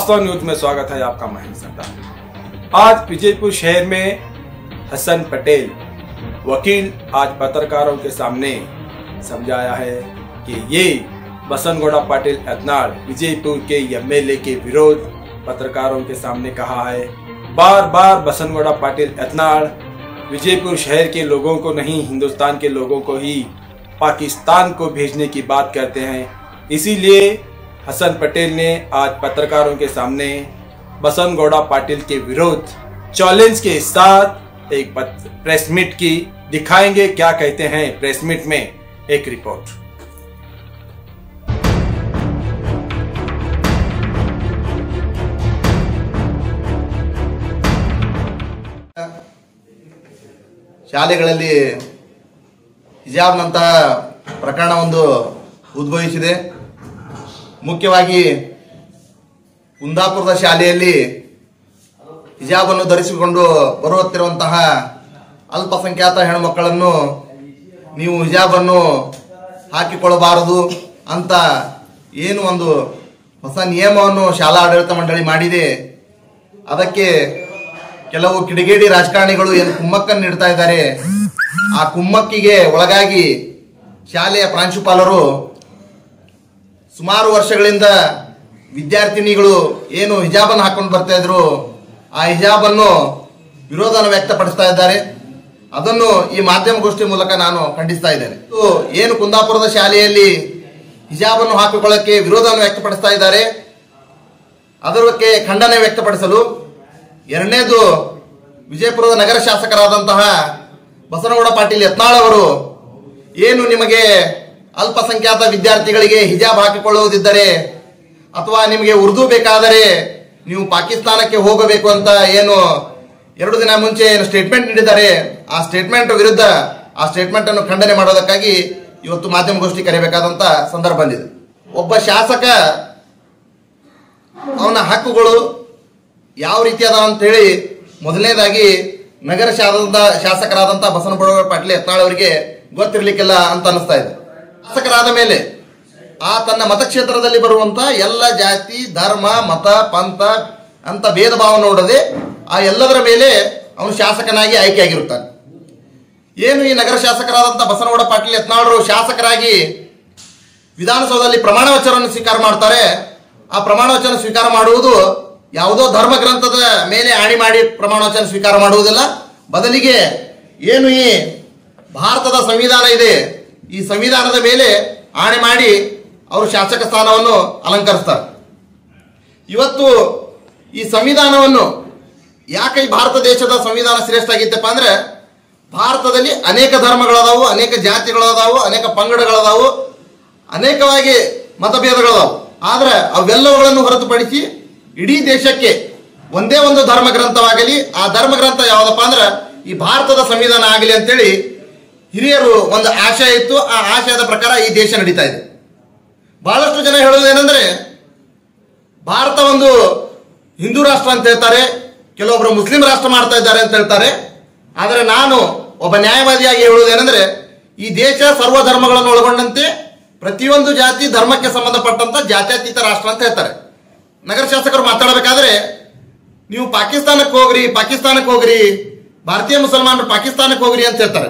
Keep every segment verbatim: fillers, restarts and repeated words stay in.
वास्तव न्यूज में स्वागत है आपका महेंद्र सरदार। आज विजयपुर शहर में हसन पटेल वकील आज पत्रकारों के सामने समझाया है कि ये बसनगौड़ा पाटिल यत्नाल विजयपुर के एमएलए के विरोध पत्रकारों के सामने कहा है। बार बार बसनगौड़ा पाटिल यत्नाल विजयपुर शहर के लोगों को नहीं, हिंदुस्तान के लोगों को ही पाकिस्तान को भेजने की बात करते हैं। इसीलिए हसन पटेल ने आज पत्रकारों के सामने बसनगौड़ा पाटिल के विरोध चैलेंज के साथ एक प्रेस मीट की। दिखाएंगे क्या कहते हैं प्रेस मीट में, एक रिपोर्ट। ಶಾಲೆಗಳಲ್ಲಿ ಹಿಜಾಬ್ನಂತಹ ಪ್ರಕರಣವೊಂದು ಉದ್ಭವಿಸಿದೆ। ಮುಖ್ಯವಾಗಿ ಕುಂದಾಪುರದ ಶಾಲೆಯಲ್ಲಿ ಹಿಜಾಬನ್ನು ಧರಿಸಿಕೊಂಡು ಬರುತ್ತಿರುವಂತಹ ಅಲ್ಪಸಂಖ್ಯಾತ ಹೆಣ್ಣುಮಕ್ಕಳನ್ನು ನೀವು ಹಿಜಾಬನ್ನು ಹಾಕಿಕೊಳ್ಳಬಾರದು ಅಂತ ಏನು ಒಂದು ಹೊಸ ನಿಯಮವನ್ನು ಶಾಲಾ ಆಡಳಿತ ಮಂಡಳಿ ಮಾಡಿದೆ। ಅದಕ್ಕೆ ಕೆಲವು ಕಿಡಿಗೇಡಿ ರಾಜಕಾರಣಿಗಳು ಏನು ಕುಮ್ಮಕ್ಕನ್ನು ನೀಡ್ತಾ ಇದ್ದಾರೆ, ಆ ಕುಮ್ಮಕ್ಕಿಗೆ ಒಳಗಾಗಿ ಶಾಲೆಯ ಪ್ರಾಂಶುಪಾಲರು ಸುಮಾರು ವರ್ಷಗಳಿಂದ ವಿದ್ಯಾರ್ಥಿನಿಗಳು ಏನು ಹಿಜಾಬನ್ನು ಹಾಕೊಂಡು ಬರ್ತಾ ಇದ್ರು ಆ ಹಿಜಾಬನ್ನು ವಿರೋಧವನ್ನು ವ್ಯಕ್ತಪಡಿಸ್ತಾ ಇದ್ದಾರೆ। ಅದನ್ನು ಈ ಮಾಧ್ಯಮಗೋಷ್ಠಿ ಮೂಲಕ ನಾನು ಖಂಡಿಸ್ತಾ ಇದ್ದೇನೆ। ಏನು ಕುಂದಾಪುರದ ಶಾಲೆಯಲ್ಲಿ ಹಿಜಾಬನ್ನು ಹಾಕಿಕೊಳ್ಳಕ್ಕೆ ವಿರೋಧವನ್ನು ವ್ಯಕ್ತಪಡಿಸ್ತಾ ಇದ್ದಾರೆ, ಅದಕ್ಕೆ ಖಂಡನೆ ವ್ಯಕ್ತಪಡಿಸಲು ಎರಡನೇದು ವಿಜಯಪುರದ ನಗರ ಶಾಸಕರಾದಂತಹ ಬಸನಗೌಡ ಪಾಟೀಲ್ ಯತ್ನಾಳ್ ಅವರು ಏನು ನಿಮಗೆ ಅಲ್ಪಸಂಖ್ಯಾತ ವಿದ್ಯಾರ್ಥಿಗಳಿಗೆ ಹಿಜಾಬ್ ಹಾಕಿಕೊಳ್ಳುವುದಿದ್ದರೆ ಅಥವಾ ನಿಮಗೆ ಉರ್ದು ಬೇಕಾದರೆ ನೀವು ಪಾಕಿಸ್ತಾನಕ್ಕೆ ಹೋಗಬೇಕು ಅಂತ ಏನು ಎರಡು ದಿನ ಮುಂಚೆ ಏನು ಸ್ಟೇಟ್ಮೆಂಟ್ ನೀಡಿದ್ದಾರೆ, ಆ ಸ್ಟೇಟ್ಮೆಂಟ್ ವಿರುದ್ಧ ಆ ಸ್ಟೇಟ್ಮೆಂಟ್ ಅನ್ನು ಖಂಡನೆ ಮಾಡೋದಕ್ಕಾಗಿ ಇವತ್ತು ಮಾಧ್ಯಮಗೋಷ್ಠಿ ಕರೆಯಬೇಕಾದಂತ ಸಂದರ್ಭ ಬಂದಿದೆ। ಒಬ್ಬ ಶಾಸಕ ಅವನ ಹಕ್ಕುಗಳು ಯಾವ ರೀತಿ ಅದ ಅಂತ ಹೇಳಿ ಮೊದಲನೇದಾಗಿ ನಗರ ಶಾಸಕರಾದಂತಹ ಬಸನಗೌಡ ಪಾಟೀಲ್ ಯತ್ನಾಳ್ ಅವರಿಗೆ ಗೊತ್ತಿರ್ಲಿಕ್ಕಿಲ್ಲ ಅಂತ ಅನಿಸ್ತಾ ಇದೆ। ಶಾಸಕರಾದ ಮೇಲೆ ಆ ತನ್ನ ಮತಕ್ಷೇತ್ರದಲ್ಲಿ ಬರುವಂತ ಎಲ್ಲ ಜಾತಿ ಧರ್ಮ ಮತ ಪಂಥ ಅಂತ ಭೇದ ಭಾವ ನೋಡದೆ ಆ ಎಲ್ಲದರ ಮೇಲೆ ಅವನು ಶಾಸಕನಾಗಿ ಆಯ್ಕೆಯಾಗಿರುತ್ತಾನೆ। ಏನು ಈ ನಗರ ಶಾಸಕರಾದಂತಹ ಬಸನಗೌಡ ಪಾಟೀಲ್ ಯತ್ನಾಳರು ಶಾಸಕರಾಗಿ ವಿಧಾನಸೌಧದಲ್ಲಿ ಪ್ರಮಾಣ ವಚನವನ್ನು ಸ್ವೀಕಾರ ಮಾಡ್ತಾರೆ। ಆ ಪ್ರಮಾಣ ವಚನ ಸ್ವೀಕಾರ ಮಾಡುವುದು ಯಾವುದೋ ಧರ್ಮ ಗ್ರಂಥದ ಮೇಲೆ ಆಣಿ ಮಾಡಿ ಪ್ರಮಾಣ ವಚನ ಸ್ವೀಕಾರ ಮಾಡುವುದಿಲ್ಲ, ಬದಲಿಗೆ ಏನು ಈ ಭಾರತದ ಸಂವಿಧಾನ ಇದೆ ಈ ಸಂವಿಧಾನದ ಮೇಲೆ ಆಣೆ ಮಾಡಿ ಅವರು ಶಾಸಕ ಸ್ಥಾನವನ್ನು ಅಲಂಕರಿಸ್ತಾರೆ। ಇವತ್ತು ಈ ಸಂವಿಧಾನವನ್ನು ಯಾಕೆ ಈ ಭಾರತ ದೇಶದ ಸಂವಿಧಾನ ಶ್ರೇಷ್ಠ ಆಗಿತ್ತಪ್ಪ ಅಂದ್ರೆ ಭಾರತದಲ್ಲಿ ಅನೇಕ ಧರ್ಮಗಳದಾವು, ಅನೇಕ ಜಾತಿಗಳದಾವು, ಅನೇಕ ಪಂಗಡಗಳದಾವು, ಅನೇಕವಾಗಿ ಮತಭೇದಗಳದಾವು। ಆದ್ರೆ ಅವೆಲ್ಲವುಗಳನ್ನು ಹೊರತುಪಡಿಸಿ ಇಡೀ ದೇಶಕ್ಕೆ ಒಂದೇ ಒಂದು ಧರ್ಮ ಗ್ರಂಥವಾಗಲಿ, ಆ ಧರ್ಮ ಗ್ರಂಥ ಯಾವುದಪ್ಪ ಅಂದ್ರೆ ಈ ಭಾರತದ ಸಂವಿಧಾನ ಆಗಲಿ ಅಂತೇಳಿ ಹಿರಿಯರು ಒಂದು ಆಶಯ ಇತ್ತು। ಆ ಆಶಯದ ಪ್ರಕಾರ ಈ ದೇಶ ನಡೀತಾ ಇದೆ। ಬಹಳಷ್ಟು ಜನ ಹೇಳುವುದೇನೆಂದ್ರೆ ಭಾರತ ಒಂದು ಹಿಂದೂ ರಾಷ್ಟ್ರ ಅಂತ ಹೇಳ್ತಾರೆ, ಕೆಲವೊಬ್ಬರು ಮುಸ್ಲಿಂ ರಾಷ್ಟ್ರ ಮಾಡ್ತಾ ಇದ್ದಾರೆ ಅಂತ ಹೇಳ್ತಾರೆ। ಆದರೆ ನಾನು ಒಬ್ಬ ನ್ಯಾಯವಾದಿಯಾಗಿ ಹೇಳುವುದೇನೆಂದ್ರೆ ಈ ದೇಶ ಸರ್ವ ಧರ್ಮಗಳನ್ನು ಒಳಗೊಂಡಂತೆ ಪ್ರತಿಯೊಂದು ಜಾತಿ ಧರ್ಮಕ್ಕೆ ಸಂಬಂಧಪಟ್ಟಂತ ಜಾತ್ಯತೀತ ರಾಷ್ಟ್ರ ಅಂತ ಹೇಳ್ತಾರೆ। ನಗರ ಶಾಸಕರು ಮಾತಾಡಬೇಕಾದ್ರೆ ನೀವು ಪಾಕಿಸ್ತಾನಕ್ಕೆ ಹೋಗ್ರಿ ಪಾಕಿಸ್ತಾನಕ್ಕೆ ಹೋಗ್ರಿ ಭಾರತೀಯ ಮುಸಲ್ಮಾನರು ಪಾಕಿಸ್ತಾನಕ್ಕೆ ಹೋಗ್ರಿ ಅಂತ ಹೇಳ್ತಾರೆ।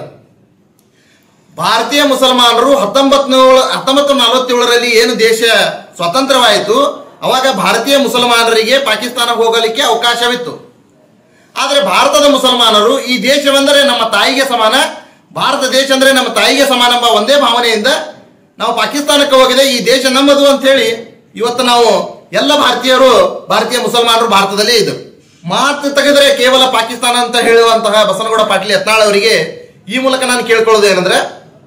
ಭಾರತೀಯ ಮುಸಲ್ಮಾನರು ಹತ್ತೊಂಬತ್ ಹತ್ತೊಂಬತ್ತು ನಲವತ್ತೇಳರಲ್ಲಿ ಏನು ದೇಶ ಸ್ವತಂತ್ರವಾಯಿತು ಅವಾಗ ಭಾರತೀಯ ಮುಸಲ್ಮಾನರಿಗೆ ಪಾಕಿಸ್ತಾನಕ್ಕೆ ಹೋಗಲಿಕ್ಕೆ ಅವಕಾಶವಿತ್ತು। ಆದರೆ ಭಾರತದ ಮುಸಲ್ಮಾನರು ಈ ದೇಶವೆಂದರೆ ನಮ್ಮ ತಾಯಿಗೆ ಸಮಾನ, ಭಾರತ ದೇಶ ಅಂದ್ರೆ ನಮ್ಮ ತಾಯಿಗೆ ಸಮಾನ ಎಂಬ ಒಂದೇ ಭಾವನೆಯಿಂದ ನಾವು ಪಾಕಿಸ್ತಾನಕ್ಕೆ ಹೋಗಿದೆ, ಈ ದೇಶ ನಮ್ಮದು ಅಂತ ಹೇಳಿ ಇವತ್ತು ನಾವು ಎಲ್ಲ ಭಾರತೀಯರು ಭಾರತೀಯ ಮುಸಲ್ಮಾನರು ಭಾರತದಲ್ಲೇ ಇದ್ದರು। ಮಾತು ತೆಗೆದರೆ ಕೇವಲ ಪಾಕಿಸ್ತಾನ ಅಂತ ಹೇಳುವಂತಹ ಬಸನಗೌಡ ಪಾಟೀಲ್ ಯತ್ನಾಳ್ ಅವರಿಗೆ ಈ ಮೂಲಕ ನಾನು ಕೇಳ್ಕೊಳ್ಳೋದು ಏನಂದ್ರೆ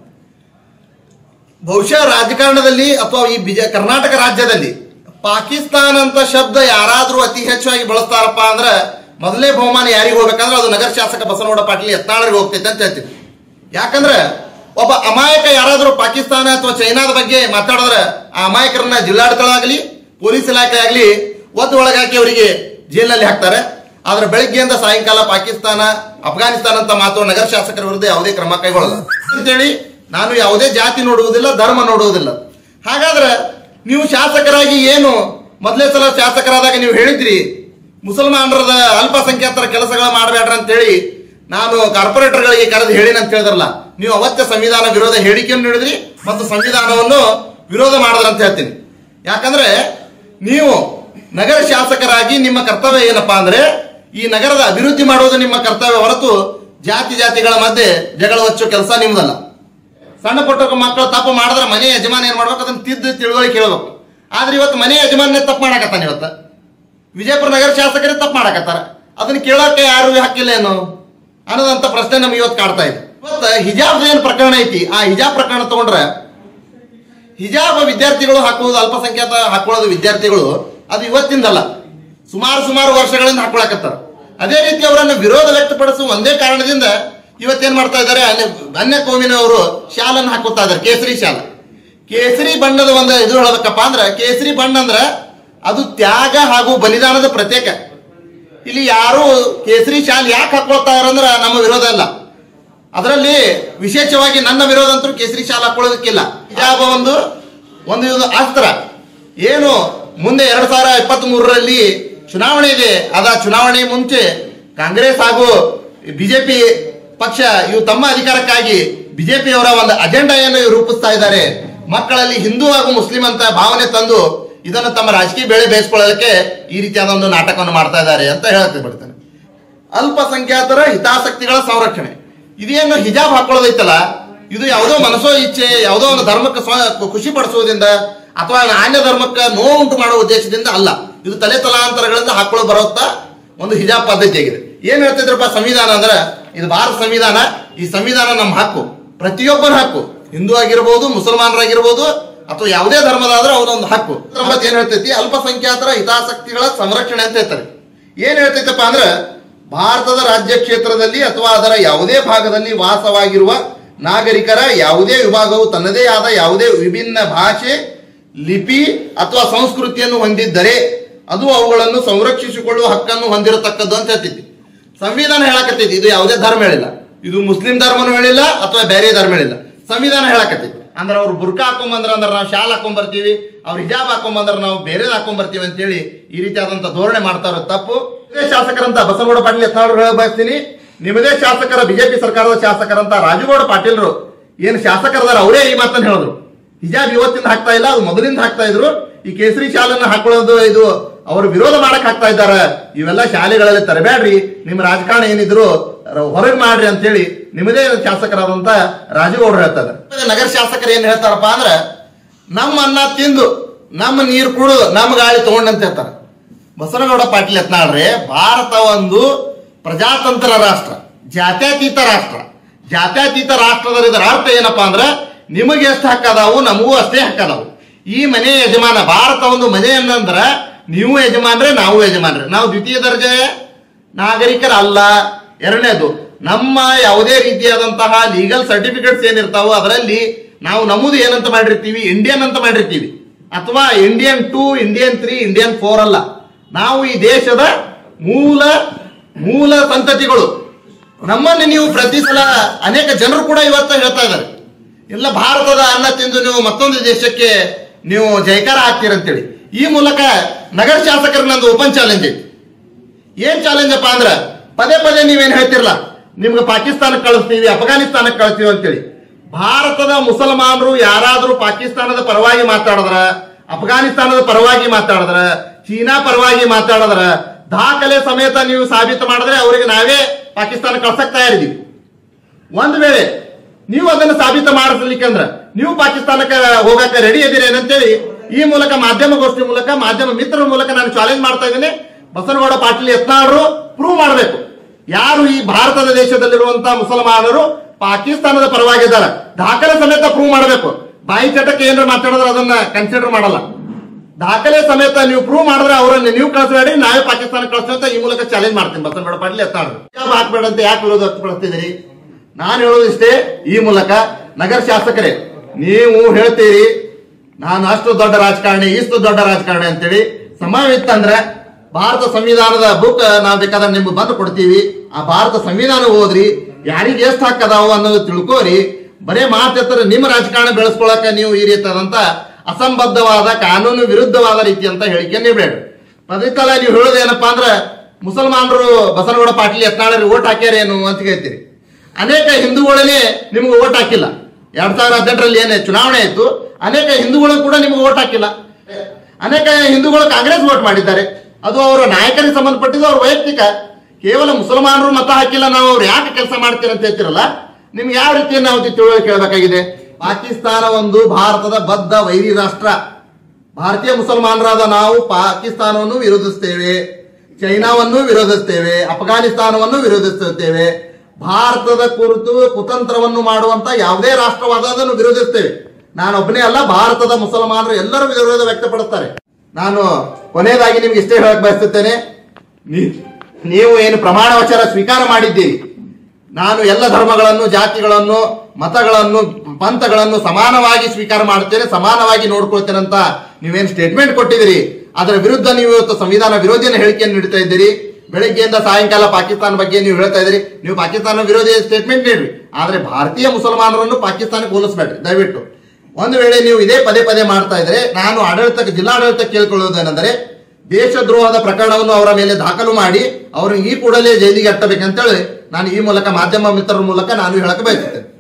ಬಹುಶಃ ರಾಜಕಾರಣದಲ್ಲಿ ಅಥವಾ ಈ ಬಿಜ ಕರ್ನಾಟಕ ರಾಜ್ಯದಲ್ಲಿ ಪಾಕಿಸ್ತಾನ ಅಂತ ಶಬ್ದ ಯಾರಾದ್ರೂ ಅತಿ ಹೆಚ್ಚಾಗಿ ಬಳಸ್ತಾರಪ್ಪ ಅಂದ್ರೆ ಮೊದಲೇ ಬಹುಮಾನ ಯಾರಿಗೆ ಹೋಗ್ಬೇಕಂದ್ರೆ ಅದು ನಗರ ಶಾಸಕ ಬಸನಗೌಡ ಪಾಟೀಲ್ ಯತ್ನಾಳರಿಗೆ ಹೋಗ್ತೈತೆ ಅಂತ ಹೇಳ್ತೀವಿ। ಯಾಕಂದ್ರೆ ಒಬ್ಬ ಅಮಾಯಕ ಯಾರಾದ್ರೂ ಪಾಕಿಸ್ತಾನ ಅಥವಾ ಚೈನಾದ ಬಗ್ಗೆ ಮಾತಾಡಿದ್ರೆ ಆ ಅಮಾಯಕರನ್ನ ಜಿಲ್ಲಾಡಳಿತಗಳಾಗಲಿ ಪೊಲೀಸ್ ಇಲಾಖೆ ಆಗಲಿ ಒದ್ದು ಒಳಗಾಕಿ ಅವರಿಗೆ ಜೈಲಿನಲ್ಲಿ ಹಾಕ್ತಾರೆ। ಆದ್ರೆ ಬೆಳಗ್ಗೆಯಿಂದ ಸಾಯಂಕಾಲ ಪಾಕಿಸ್ತಾನ ಅಫ್ಘಾನಿಸ್ತಾನ ಅಂತ ಮಾತು ನಗರ ಶಾಸಕರ ವಿರುದ್ಧ ಯಾವುದೇ ಕ್ರಮ ಕೈಗೊಳ್ಳಲ್ಲ ಅಂತೇಳಿ ನಾನು ಯಾವುದೇ ಜಾತಿ ನೋಡುವುದಿಲ್ಲ, ಧರ್ಮ ನೋಡುವುದಿಲ್ಲ। ಹಾಗಾದ್ರೆ ನೀವು ಶಾಸಕರಾಗಿ ಏನು ಮೊದಲೇ ಸಲ ಶಾಸಕರಾದಾಗ ನೀವು ಹೇಳಿದ್ರಿ ಮುಸಲ್ಮಾನರದ ಅಲ್ಪಸಂಖ್ಯಾತರ ಕೆಲಸಗಳ ಮಾಡಬೇಡ್ರ ಅಂತೇಳಿ ನಾನು ಕಾರ್ಪೊರೇಟರ್ಗಳಿಗೆ ಕರೆದು ಹೇಳಿನ ಅಂತ ಹೇಳಿದ್ರಲ್ಲ, ನೀವು ಅವತ್ತೇ ಸಂವಿಧಾನ ವಿರೋಧ ಹೇಳಿಕೆಯನ್ನು ನೀಡಿದ್ರಿ ಮತ್ತು ಸಂವಿಧಾನವನ್ನು ವಿರೋಧ ಮಾಡಿದ್ರ ಅಂತ ಹೇಳ್ತೀನಿ. ಯಾಕಂದ್ರೆ ನೀವು ನಗರ ಶಾಸಕರಾಗಿ ನಿಮ್ಮ ಕರ್ತವ್ಯ ಏನಪ್ಪಾ ಅಂದ್ರೆ ಈ ನಗರದ ಅಭಿವೃದ್ಧಿ ಮಾಡುವುದು ನಿಮ್ಮ ಕರ್ತವ್ಯ ಹೊರತು ಜಾತಿ ಜಾತಿಗಳ ಮಧ್ಯೆ ಜಗಳ ಹಚ್ಚೋ ಕೆಲಸ ನಿಮ್ದಲ್ಲ. ಸಣ್ಣ ಪುಟ್ಟ ಮಕ್ಕಳು ತಪ್ಪು ಮಾಡಿದ್ರೆ ಮನೆ ಯಜಮಾನ ಏನ್ ಮಾಡ್ಬೇಕು ಅದನ್ನ ತಿದ್ದು ತಿಳುವಳಿಕೆ ಕೇಳಬೇಕು. ಆದ್ರೆ ಇವತ್ತು ಮನೆ ಯಜಮಾನೇ ತಪ್ಪು ಮಾಡಕತ್ತಾನೆ. ಇವತ್ತು ವಿಜಯಪುರ ನಗರ ಶಾಸಕರೇ ತಪ್ಪು ಮಾಡಕತ್ತಾರ, ಅದನ್ನ ಕೇಳೋಕೆ ಯಾರು ಹಾಕಿಲ್ಲ ಏನು ಅನ್ನೋದಂತ ಪ್ರಶ್ನೆ ನಮ್ಗೆ ಇವತ್ತು ಕಾಡ್ತಾ ಇದೆ. ಇವತ್ತು ಹಿಜಾಬ್ ಏನ್ ಪ್ರಕರಣ ಐತಿ, ಆ ಹಿಜಾಬ್ ಪ್ರಕರಣ ತಗೊಂಡ್ರೆ ಹಿಜಾಬ್ ವಿದ್ಯಾರ್ಥಿಗಳು ಹಾಕುವುದು, ಅಲ್ಪಸಂಖ್ಯಾತ ಹಾಕೊಳ್ಳೋದು ವಿದ್ಯಾರ್ಥಿಗಳು ಅದು ಇವತ್ತಿಂದಲ್ಲ, ಸುಮಾರು ಸುಮಾರು ವರ್ಷಗಳಿಂದ ಹಾಕೊಳಕತ್ತಾರ. ಅದೇ ರೀತಿ ಅವರನ್ನು ವಿರೋಧ ವ್ಯಕ್ತಪಡಿಸುವ ಒಂದೇ ಕಾರಣದಿಂದ ಇವತ್ತೇನ್ ಮಾಡ್ತಾ ಇದ್ದಾರೆ, ಅನ್ಯ ಅನ್ಯ ಕೋಮಿನವರು ಶಾಲನ್ನು ಹಾಕುತ್ತಾ ಇದ್ದಾರೆ, ಕೇಸರಿ ಶಾಲ. ಕೇಸರಿ ಬಣ್ಣದ ಒಂದು ಇದು ಹೇಳಬೇಕಪ್ಪ ಅಂದ್ರೆ, ಕೇಸರಿ ಬಣ್ಣ ಅಂದ್ರೆ ಅದು ತ್ಯಾಗ ಹಾಗೂ ಬಲಿದಾನದ ಪ್ರತ್ಯೇಕ. ಇಲ್ಲಿ ಯಾರು ಕೇಸರಿ ಶಾಲ್ ಯಾಕೆ ಹಾಕೊಳ್ತಾ ಇರಂದ್ರ ನಮ್ಮ ವಿರೋಧ ಇಲ್ಲ. ಅದರಲ್ಲಿ ವಿಶೇಷವಾಗಿ ನನ್ನ ವಿರೋಧ ಅಂತೂ ಕೇಸರಿ ಶಾಲ್ ಹಾಕೊಳ್ಳೋದಕ್ಕಿಲ್ಲ. ಹಿಜಾಬ್ ಒಂದು ಒಂದು ಇದು ಅಸ್ತ್ರ. ಏನು ಮುಂದೆ ಎರಡ್ ಸಾವಿರ ಇಪ್ಪತ್ತ್ ಮೂರರಲ್ಲಿ ಚುನಾವಣೆ ಇದೆ, ಅದ ಚುನಾವಣೆ ಮುಂಚೆ ಕಾಂಗ್ರೆಸ್ ಹಾಗೂ ಬಿಜೆಪಿ ಪಕ್ಷ ಇವು ತಮ್ಮ ಅಧಿಕಾರಕ್ಕಾಗಿ ಬಿಜೆಪಿಯವರ ಒಂದು ಅಜೆಂಡಾಯನ್ನು ರೂಪಿಸ್ತಾ ಇದ್ದಾರೆ. ಮಕ್ಕಳಲ್ಲಿ ಹಿಂದೂ ಹಾಗೂ ಮುಸ್ಲಿಂ ಅಂತ ಭಾವನೆ ತಂದು ಇದನ್ನು ತಮ್ಮ ರಾಜಕೀಯ ಬೆಳೆ ಬೇಯಿಸ್ಕೊಳ್ಳೋದಕ್ಕೆ ಈ ರೀತಿಯಾದ ಒಂದು ನಾಟಕವನ್ನು ಮಾಡ್ತಾ ಇದ್ದಾರೆ ಅಂತ ಹೇಳಕ್ಕೆ ಬಿಡ್ತೇನೆ. ಅಲ್ಪಸಂಖ್ಯಾತರ ಹಿತಾಸಕ್ತಿಗಳ ಸಂರಕ್ಷಣೆ, ಇದೇನು ಹಿಜಾಬ್ ಹಾಕೊಳ್ಳೋದೈತಲ್ಲ, ಇದು ಯಾವುದೋ ಮನಸ್ಸೋ ಇಚ್ಛೆ, ಯಾವುದೋ ಒಂದು ಧರ್ಮಕ್ಕೆ ಖುಷಿ ಪಡಿಸುವುದರಿಂದ ಅಥವಾ ಅನ್ಯ ಧರ್ಮಕ್ಕೆ ನೋವು ಉಂಟು ಮಾಡುವ ಉದ್ದೇಶದಿಂದ ಅಲ್ಲ. ಇದು ತಲೆ ತಲಾಂತರಗಳಿಂದ ಹಾಕೊಳ್ಳೋ ಬರುತ್ತಾ ಒಂದು ಹಿಜಾಬ್ ಪದ್ಧತಿ ಆಗಿದೆ. ಏನ್ ಹೇಳ್ತಿದ್ರಪ್ಪ ಸಂವಿಧಾನ ಅಂದ್ರೆ, ಇದು ಭಾರತ ಸಂವಿಧಾನ, ಈ ಸಂವಿಧಾನ ನಮ್ಮ ಹಕ್ಕು, ಪ್ರತಿಯೊಬ್ಬರ ಹಕ್ಕು, ಹಿಂದೂ ಆಗಿರ್ಬೋದು, ಮುಸಲ್ಮಾನರಾಗಿರ್ಬೋದು ಅಥವಾ ಯಾವುದೇ ಧರ್ಮದಾದ್ರೆ ಅವರೊಂದು ಹಕ್ಕು. ಏನ್ ಹೇಳ್ತೈತಿ, ಅಲ್ಪಸಂಖ್ಯಾತರ ಹಿತಾಸಕ್ತಿಗಳ ಸಂರಕ್ಷಣೆ ಅಂತ ಹೇಳ್ತಾರೆ. ಏನ್ ಹೇಳ್ತೈತಪ್ಪ ಅಂದ್ರೆ, ಭಾರತದ ರಾಜ್ಯ ಕ್ಷೇತ್ರದಲ್ಲಿ ಅಥವಾ ಅದರ ಯಾವುದೇ ಭಾಗದಲ್ಲಿ ವಾಸವಾಗಿರುವ ನಾಗರಿಕರ ಯಾವುದೇ ವಿಭಾಗವು ತನ್ನದೇ ಆದ ಯಾವುದೇ ವಿಭಿನ್ನ ಭಾಷೆ, ಲಿಪಿ ಅಥವಾ ಸಂಸ್ಕೃತಿಯನ್ನು ಹೊಂದಿದ್ದರೆ ಅದು ಅವುಗಳನ್ನು ಸಂರಕ್ಷಿಸಿಕೊಳ್ಳುವ ಹಕ್ಕನ್ನು ಹೊಂದಿರತಕ್ಕದ್ದು ಅಂತ ಹೇಳ್ತಿದ್ವಿ. ಸಂವಿಧಾನ ಹೇಳಕತ್ತೈತಿ, ಇದು ಯಾವುದೇ ಧರ್ಮ ಹೇಳಿಲ್ಲ, ಇದು ಮುಸ್ಲಿಂ ಧರ್ಮನೂ ಹೇಳಿಲ್ಲ ಅಥವಾ ಬೇರೆ ಧರ್ಮ ಹೇಳಿಲ್ಲ, ಸಂವಿಧಾನ ಹೇಳಕತ್ತೈತಿ. ಅಂದ್ರೆ ಅವ್ರು ಬುರ್ಕಾ ಹಾಕೊಂಬಂದ್ರ ಅಂದ್ರೆ ನಾವು ಶಾಲ್ ಹಾಕೊಂಡ್ ಬರ್ತೀವಿ, ಅವ್ರು ಹಿಜಾಬ್ ಹಾಕೊಂಬಂದ್ರೆ ನಾವು ಬೇರೆ ಹಾಕೊಂಡ್ ಬರ್ತೀವಿ ಅಂತೇಳಿ ಈ ರೀತಿಯಾದಂತ ಧೋರಣೆ ಮಾಡ್ತಾ ಇರೋ ತಪ್ಪು. ನಿಮ್ಮದೇ ಶಾಸಕರಂತ ಬಸನಗೌಡ ಪಾಟೀಲ್ ಯತ್ನಾಳ್ ಹೇಳ ಬಯಸ್ತೀನಿ, ನಿಮ್ಮದೇ ಶಾಸಕರ ಬಿಜೆಪಿ ಸರ್ಕಾರದ ಶಾಸಕರಂತ ರಾಜುಗೌಡ ಪಾಟೀಲ್ರು ಏನು ಶಾಸಕರದಾರ ಅವರೇ ಈ ಮಾತನ್ನು ಹೇಳಿದ್ರು. ಹಿಜಾಬ್ ಇವತ್ತಿಂದ ಹಾಕ್ತಾ ಇಲ್ಲ, ಅದು ಮೊದಲಿಂದ ಹಾಕ್ತಾ ಇದ್ರು. ಈ ಕೇಸರಿ ಶಾಲನ್ನ ಹಾಕೊಳ್ಳೋದು ಇದು ಅವರು ವಿರೋಧ ಮಾಡಕ್ ಹಾಕ್ತಾ ಇದ್ದಾರೆ. ಇವೆಲ್ಲ ಶಾಲೆಗಳಲ್ಲಿ ತರಬೇಡ್ರಿ, ನಿಮ್ಮ ರಾಜಕಾರಣ ಏನಿದ್ರು ಹೊರಗೆ ಮಾಡ್ರಿ ಅಂತೇಳಿ ನಿಮ್ಮದೇ ಶಾಸಕರಾದಂತ ರಾಜುಗೌಡರು ಹೇಳ್ತಾರೆ. ನಗರ ಶಾಸಕರು ಏನ್ ಹೇಳ್ತಾರಪ್ಪ ಅಂದ್ರೆ, ನಮ್ಮ ಅನ್ನ ತಿಂದು ನಮ್ಮ ನೀರು ಕುಡಿದು ನಮ್ಮ ಗಾಳಿ ತಗೊಂಡಂತ ಹೇಳ್ತಾರೆ. ಬಸನಗೌಡ ಪಾಟೀಲ್ ಯತ್ನಾಳ್ರೆ, ಭಾರತ ಒಂದು ಪ್ರಜಾತಂತ್ರ ರಾಷ್ಟ್ರ, ಜಾತ್ಯತೀತ ರಾಷ್ಟ್ರ. ಜಾತ್ಯತೀತ ರಾಷ್ಟ್ರದ ಇದರ ಅರ್ಥ ಏನಪ್ಪಾ ಅಂದ್ರೆ, ನಿಮಗೆ ಎಷ್ಟು ಹಕ್ಕದಾವು ನಮಗೂ ಅಷ್ಟೇ ಹಕ್ಕದಾವು. ಈ ಮನೆ ಯಜಮಾನ, ಭಾರತ ಒಂದು ಮನೆ ಅನ್ನಂದ್ರ ನೀವು ಯಜಮಾನ್ರೆ ನಾವು ಯಜಮಾನ್ರೆ, ನಾವು ದ್ವಿತೀಯ ದರ್ಜೆ ನಾಗರಿಕರ ಅಲ್ಲ. ಎರಡನೇದು, ನಮ್ಮ ಯಾವುದೇ ರೀತಿಯಾದಂತಹ ಲೀಗಲ್ ಸರ್ಟಿಫಿಕೇಟ್ಸ್ ಏನಿರ್ತಾವೋ ಅದರಲ್ಲಿ ನಾವು ನಮ್ಮದು ಏನಂತ ಮಾಡಿರ್ತೀವಿ, ಇಂಡಿಯನ್ ಅಂತ ಮಾಡಿರ್ತೀವಿ, ಅಥವಾ Indian two, Indian three, Indian four ಅಲ್ಲ. ನಾವು ಈ ದೇಶದ ಮೂಲ ಮೂಲ ಸಂತತಿಗಳು. ನಮ್ಮನ್ನು ನೀವು ಪ್ರತಿ ಸಲ ಅನೇಕ ಜನರು ಕೂಡ ಇವತ್ತು ಹೇಳ್ತಾ ಇದ್ದಾರೆ, ಎಲ್ಲ ಭಾರತದ ಅನ್ನ ತಿಂದು ನೀವು ಮತ್ತೊಂದು ದೇಶಕ್ಕೆ ನೀವು ಜಯಕಾರ ಹಾಕ್ತೀರಂತೇಳಿ. ಈ ಮೂಲಕ ನಗರ ಶಾಸಕರ ನಂದು ಓಪನ್ ಚಾಲೆಂಜ್ ಐತಿ. ಏನ್ ಚಾಲೆಂಜ್ ಅಪ್ಪ ಅಂದ್ರ, ಪದೇ ಪದೇ ನೀವೇನ್ ಹೇಳ್ತಿರಲ್ಲ, ನಿಮ್ಗೆ ಪಾಕಿಸ್ತಾನಕ್ಕೆ ಕಳಿಸ್ತೀವಿ, ಅಫ್ಘಾನಿಸ್ತಾನಕ್ಕೆ ಕಳಿಸ್ತೀವಿ ಅಂತೇಳಿ. ಭಾರತದ ಮುಸಲ್ಮಾನರು ಯಾರಾದ್ರೂ ಪಾಕಿಸ್ತಾನದ ಪರವಾಗಿ ಮಾತಾಡಿದ್ರ, ಅಫ್ಘಾನಿಸ್ತಾನದ ಪರವಾಗಿ ಮಾತಾಡಿದ್ರ, ಚೀನಾ ಪರವಾಗಿ ಮಾತಾಡಿದ್ರ, ದಾಖಲೆ ಸಮೇತ ನೀವು ಸಾಬೀತು ಮಾಡಿದ್ರೆ ಅವರಿಗೆ ನಾವೇ ಪಾಕಿಸ್ತಾನ ಕಳ್ಸಕ್ ತಯಾರಿದೀವಿ. ಒಂದ್ ವೇಳೆ ನೀವು ಅದನ್ನು ಸಾಬೀತು ಮಾಡಿಸ್ಲಿಕ್ಕಂದ್ರ ನೀವು ಪಾಕಿಸ್ತಾನಕ್ಕೆ ಹೋಗಕ್ಕೆ ರೆಡಿ ಇದ್ದೀರೇನಂತೇಳಿ ಈ ಮೂಲಕ ಮಾಧ್ಯಮಗೋಷ್ಠಿ ಮೂಲಕ, ಮಾಧ್ಯಮ ಮಿತ್ರರ ಮೂಲಕ ನಾನು ಚಾಲೆಂಜ್ ಮಾಡ್ತಾ ಇದ್ದೀನಿ. ಬಸನಗೌಡ ಪಾಟೀಲ್ ಯತ್ನಾಳರು ಪ್ರೂವ್ ಮಾಡಬೇಕು, ಯಾರು ಈ ಭಾರತದ ದೇಶದಲ್ಲಿರುವಂತಹ ಮುಸಲ್ಮಾನರು ಪಾಕಿಸ್ತಾನದ ಪರವಾಗಿದ್ದಾರೆ, ದಾಖಲೆ ಸಮೇತ ಪ್ರೂವ್ ಮಾಡಬೇಕು. ಬಾಯಿ ಚಟಕ್ಕೆ ಏನಾರ ಮಾತಾಡಿದ್ರೆ ಅದನ್ನ ಕನ್ಸಿಡರ್ ಮಾಡಲ್ಲ. ದಾಖಲೆ ಸಮೇತ ನೀವು ಪ್ರೂವ್ ಮಾಡಿದ್ರೆ ಅವರನ್ನು ನೀವು ಕಳಿಸಬೇಡಿ, ನಾವೇ ಪಾಕಿಸ್ತಾನಕ್ಕೆ ಕಳಿಸ್ತೀವಿ ಅಂತ ಈ ಮೂಲಕ ಚಾಲೆಂಜ್ ಮಾಡ್ತೀನಿ. ಬಸನಗೌಡ ಪಾಟೀಲ್ ಯತ್ನಾಳರು ಹಾಕ್ಬೇಡ ಅಂತ ಯಾಕೆ ವಿರೋಧ ವ್ಯಕ್ತಪಡಿಸ್ತಿದ್ದೀರಿ? ನಾನು ಹೇಳೋದಿಷ್ಟೇ, ಈ ಮೂಲಕ ನಗರ ಶಾಸಕರೇ, ನೀವು ಹೇಳ್ತೀರಿ ನಾನು ಅಷ್ಟು ದೊಡ್ಡ ರಾಜಕಾರಣಿ, ಇಷ್ಟು ದೊಡ್ಡ ರಾಜಕಾರಣಿ ಅಂತೇಳಿ. ಸಮಯವಿತ್ತಂದ್ರೆ ಭಾರತ ಸಂವಿಧಾನದ ಬುಕ್ ನಾವು ಬೇಕಾದ್ರೆ ನಿಮ್ಗೆ ಬಂದು ಕೊಡ್ತೀವಿ. ಆ ಭಾರತ ಸಂವಿಧಾನ ಓದ್ರಿ, ಯಾರಿಗೆ ಎಷ್ಟು ಹಾಕದಾವು ಅನ್ನೋದು ತಿಳ್ಕೋರಿ. ಬರೇ ಮಾತಾಡ್ತಾರೆ, ನಿಮ್ಮ ರಾಜಕಾರಣ ಬೆಳೆಸ್ಕೊಳಕ ನೀವು ಈ ರೀತಿಯಾದಂತ ಅಸಂಬದ್ಧವಾದ ಕಾನೂನು ವಿರುದ್ಧವಾದ ರೀತಿ ಅಂತ ಹೇಳಿಕೆ ನೀಡಬೇಡ. ಪದವಿತಲ ನೀವು ಹೇಳೋದೇನಪ್ಪಾ ಅಂದ್ರೆ ಮುಸಲ್ಮಾನರು ಬಸನಗೌಡ ಪಾಟೀಲ್ ಯತ್ನಾಳರಿಗೆ ಓಟ್ ಹಾಕ್ಯಾರೇನು ಅಂತ ಹೇಳ್ತೀರಿ. ಅನೇಕ ಹಿಂದೂಗಳೇ ನಿಮ್ಗೆ ಓಟ್ ಹಾಕಿಲ್ಲ. ಎರಡ್ ಸಾವಿರದ ಹದಿನೆಂಟರಲ್ಲಿ ಏನೇ ಚುನಾವಣೆ ಆಯ್ತು, ಅನೇಕ ಹಿಂದೂಗಳು ಕೂಡ ನಿಮ್ಗೆ ಓಟ್ ಹಾಕಿಲ್ಲ. ಅನೇಕ ಹಿಂದೂಗಳು ಕಾಂಗ್ರೆಸ್ ವೋಟ್ ಮಾಡಿದ್ದಾರೆ. ಅದು ಅವರ ನಾಯಕರಿಗೆ ಸಂಬಂಧಪಟ್ಟಿದ್ದು, ಅವ್ರ ವೈಯಕ್ತಿಕ. ಕೇವಲ ಮುಸಲ್ಮಾನರು ಮತ ಹಾಕಿಲ್ಲ, ನಾವು ಅವ್ರು ಯಾಕೆ ಕೆಲಸ ಮಾಡ್ತೀರ ಅಂತ ಹೇಳ್ತಿರಲ್ಲ, ನಿಮ್ಗೆ ಯಾವ ರೀತಿಯ ನಾವು ತಿಳುವಳಿಕೆ ಕೇಳಬೇಕಾಗಿದೆ. ಪಾಕಿಸ್ತಾನ ಒಂದು ಭಾರತದ ಬದ್ಧ ವೈರಿ ರಾಷ್ಟ್ರ. ಭಾರತೀಯ ಮುಸಲ್ಮಾನರಾದ ನಾವು ಪಾಕಿಸ್ತಾನವನ್ನು ವಿರೋಧಿಸ್ತೇವೆ, ಚೈನಾವನ್ನು ವಿರೋಧಿಸ್ತೇವೆ, ಅಫ್ಘಾನಿಸ್ತಾನವನ್ನು ವಿರೋಧಿಸುತ್ತೇವೆ. ಭಾರತದ ಕುರಿತು ಕುತಂತ್ರವನ್ನು ಮಾಡುವಂತ ಯಾವುದೇ ರಾಷ್ಟ್ರವಾದದನ್ನು ವಿರೋಧಿಸ್ತೇವೆ. ನಾನೊಬ್ಬನೇ ಅಲ್ಲ, ಭಾರತದ ಮುಸಲ್ಮಾನರು ಎಲ್ಲರೂ ವಿರೋಧ ವ್ಯಕ್ತಪಡಿಸ್ತಾರೆ. ನಾನು ಕೊನೆಯದಾಗಿ ನಿಮ್ಗೆ ಇಷ್ಟೇ ಹೇಳಕ್ ಬಯಸುತ್ತೇನೆ, ನೀವು ಏನು ಪ್ರಮಾಣ ವಚನ ಸ್ವೀಕಾರ ಮಾಡಿದ್ದೀರಿ, ನಾನು ಎಲ್ಲ ಧರ್ಮಗಳನ್ನು, ಜಾತಿಗಳನ್ನು, ಮತಗಳನ್ನು, ಪಂಥಗಳನ್ನು ಸಮಾನವಾಗಿ ಸ್ವೀಕಾರ ಮಾಡ್ತೇನೆ, ಸಮಾನವಾಗಿ ನೋಡ್ಕೊಳ್ತೇನೆ ಅಂತ ನೀವೇನು ಸ್ಟೇಟ್ಮೆಂಟ್ ಕೊಟ್ಟಿದ್ದೀರಿ, ಅದರ ವಿರುದ್ಧ ನೀವು ಇವತ್ತು ಸಂವಿಧಾನ ವಿರೋಧಿಯನ್ನು ಹೇಳಿಕೆಯನ್ನು ನೀಡ್ತಾ ಇದ್ದೀರಿ. ಬೆಳಗ್ಗೆಯಿಂದ ಸಾಯಂಕಾಲ ಪಾಕಿಸ್ತಾನ ಬಗ್ಗೆ ನೀವು ಹೇಳ್ತಾ ಇದ್ದೀರಿ. ನೀವು ಪಾಕಿಸ್ತಾನ ವಿರೋಧಿ ಸ್ಟೇಟ್ಮೆಂಟ್ ನೀಡ್ರಿ, ಆದ್ರೆ ಭಾರತೀಯ ಮುಸಲ್ಮಾನರನ್ನು ಪಾಕಿಸ್ತಾನಕ್ಕೆ ಹೋಲಿಸಬೇಡ್ರಿ ದಯವಿಟ್ಟು. ಒಂದು ವೇಳೆ ನೀವು ಇದೇ ಪದೇ ಪದೇ ಮಾಡ್ತಾ ಇದ್ರೆ, ನಾನು ಆಡಳಿತ ಜಿಲ್ಲಾಡಳಿತ ಕೇಳ್ಕೊಳ್ಳೋದೇನೆಂದರೆ, ದೇಶದ್ರೋಹದ ಪ್ರಕರಣವನ್ನು ಅವರ ಮೇಲೆ ದಾಖಲು ಮಾಡಿ ಅವರು ಈ ಕೂಡಲೇ ಜೈಲಿಗೆ ಅಟ್ಟಬೇಕಂತೇಳಿ ನಾನು ಈ ಮೂಲಕ ಮಾಧ್ಯಮ ಮಿತ್ರರ ಮೂಲಕ ನಾನು ಹೇಳಕ್ಕೆ ಬಯಸುತ್ತೇನೆ.